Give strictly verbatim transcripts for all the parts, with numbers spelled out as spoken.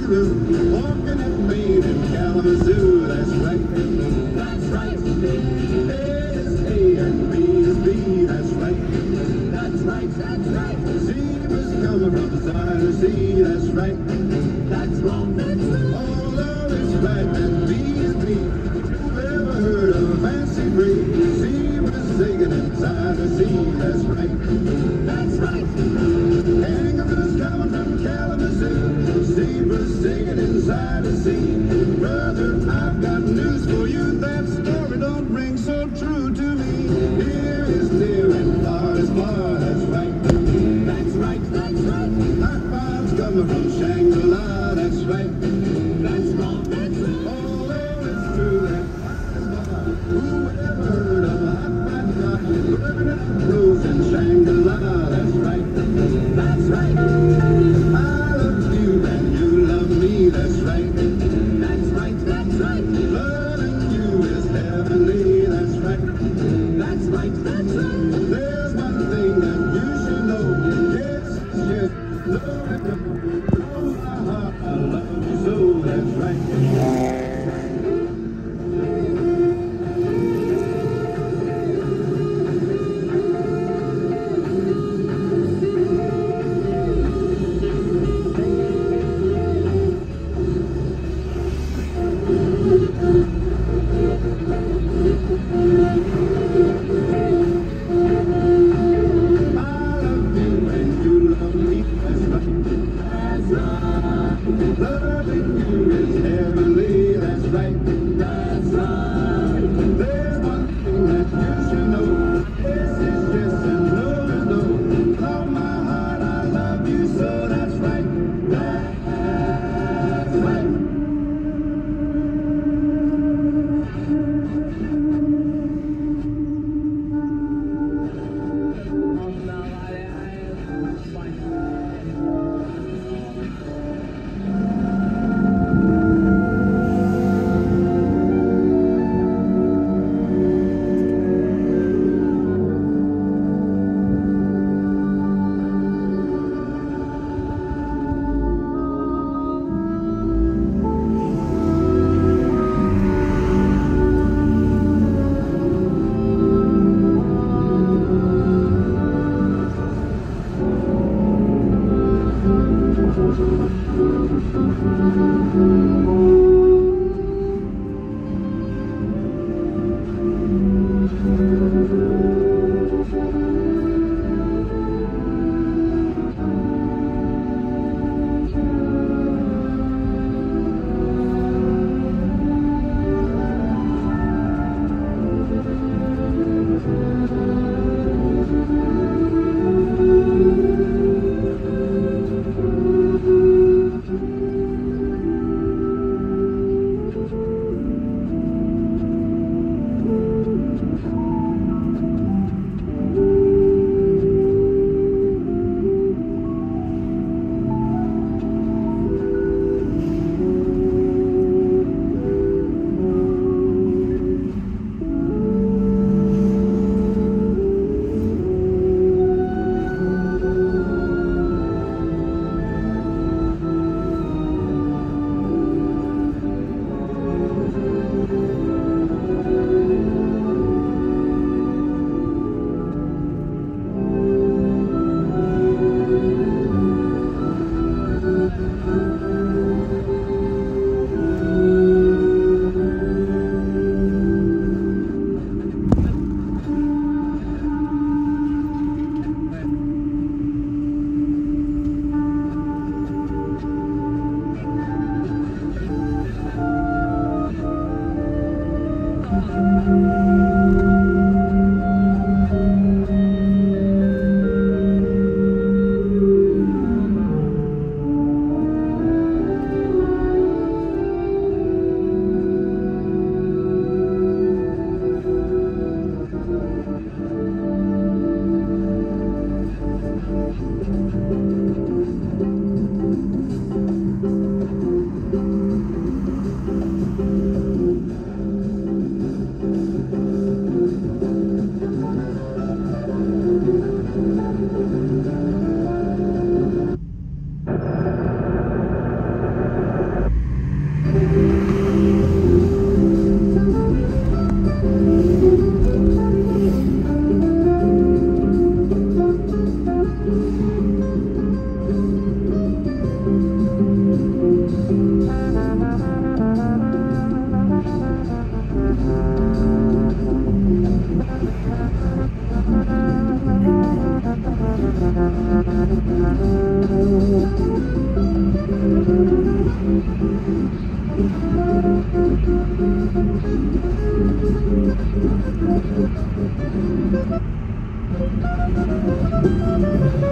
Roo, walking at Maine and Kalamazoo, that's right, that's right. A is A and B is B, that's right, that's right, that's right. Zebras coming from side to sea, that's right, that's wrong, that's wrong. Although it's right and B is B, who've ever heard of a fancy free? Zebras singing inside the sea, that's right, that's right. Kangaroos coming from Kalamazoo, zebras singing inside the sea. Brother, I've got news for you, that story don't ring so true to me. Near is near and far is far, that's right, that's right, that's right. High fives coming from Shangri-La, that's right, that's wrong, that's wrong. Although it's true that who ever heard of a hot five guy living in the blues in Shangri-La, that's right, that's right. I love you and you love me, that's right, that's right, that's right. Loving you is heavenly, that's right, that's right, that's right. There's one thing that you should know, yes, yes, know it, know my heart, I love you so, that's right. Loving you is heavenly, that's right, that's right. There's one thing that you should know, yes is yes and no is no. From my heart I love you so, that's right, that's right.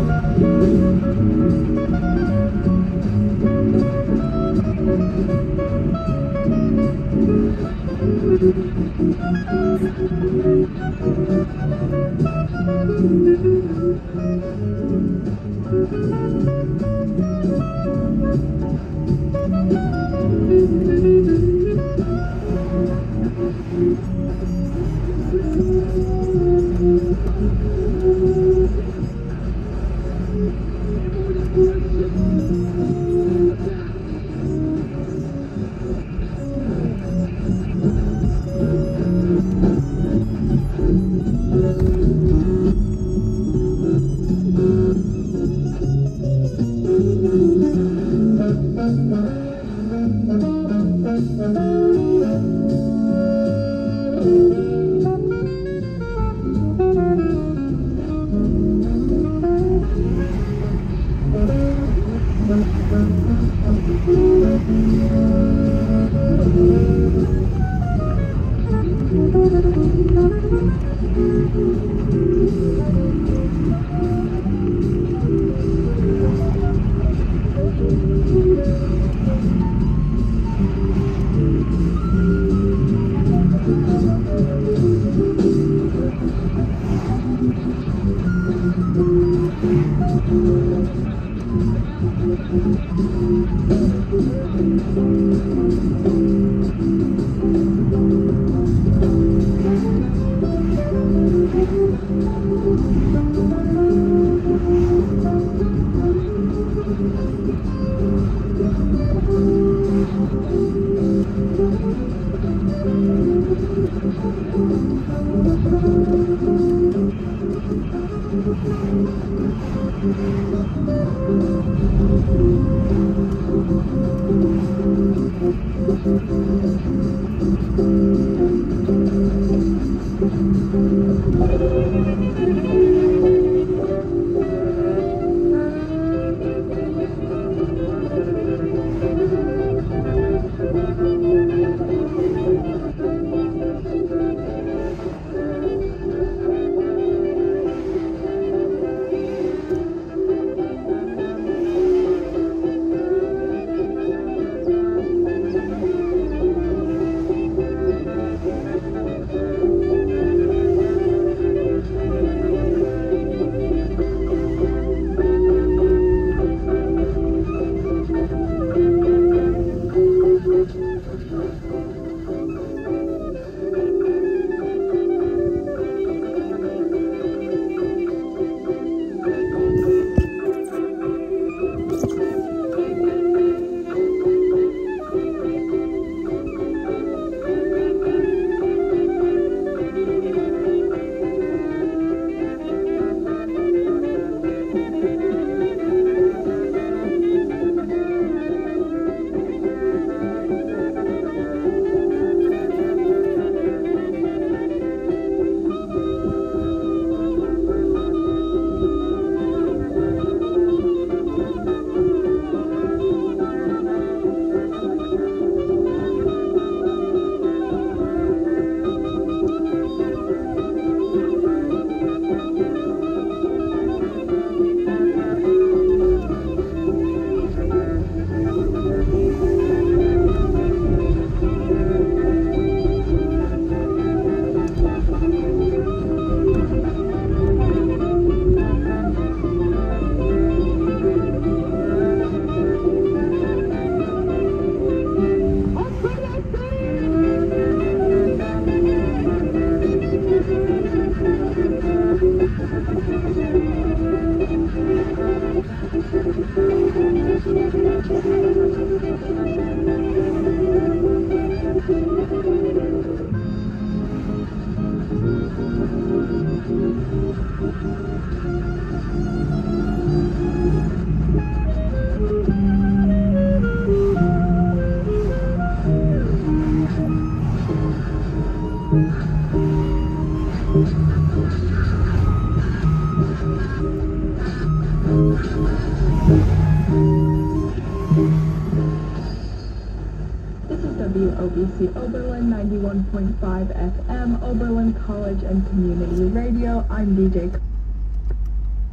W O B C Oberlin ninety-one point five F M, Oberlin College and Community Radio. I'm D J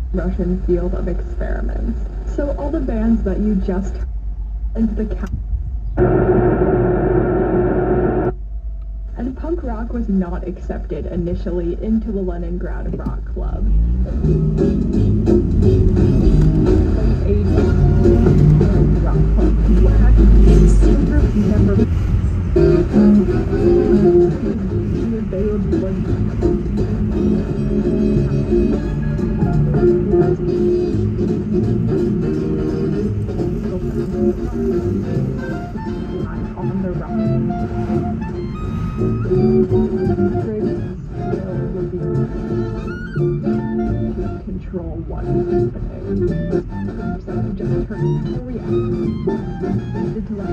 Russian field of experiments. So all the bands that you just and the ca- and punk rock was not accepted initially into the Leningrad Rock Club. Rock Club whack never they were on the rock. Control what is happening. So just turn to react. To let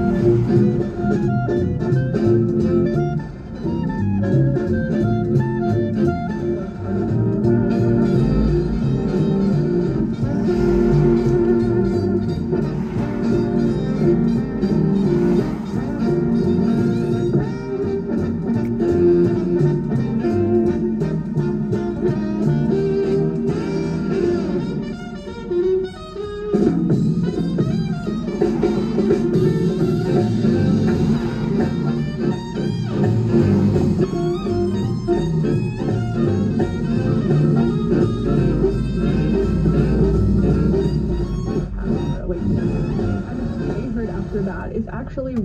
after that is actually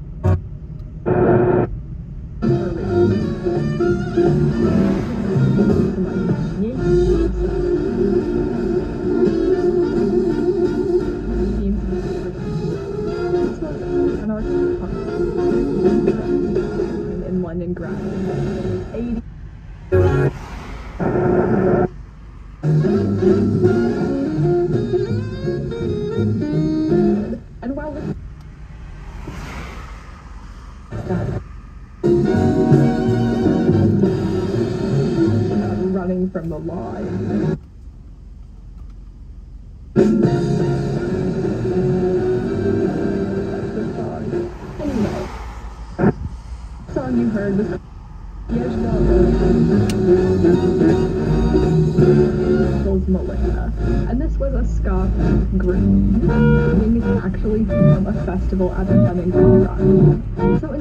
in Leningrad eighty and while this running from the line. The song. Anyway, the song you heard was Militia, and this was a ska group. Meaning it's actually from a festival at the Leningrad Rock. So in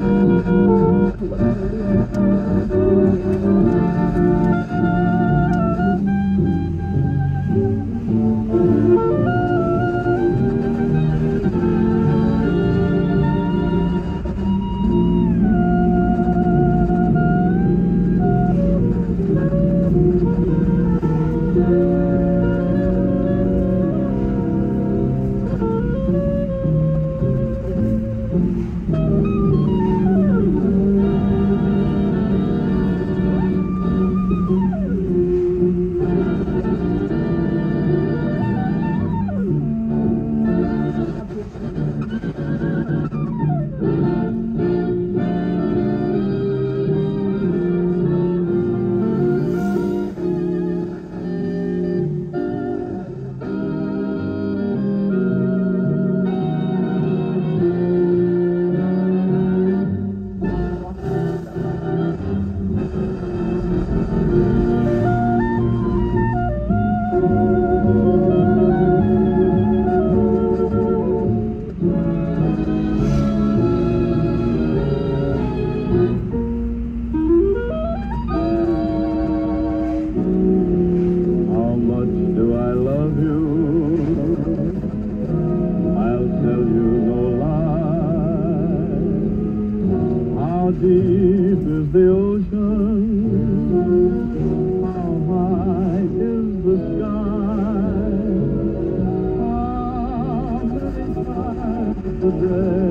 deep is the ocean? How high is the sky? How many times a day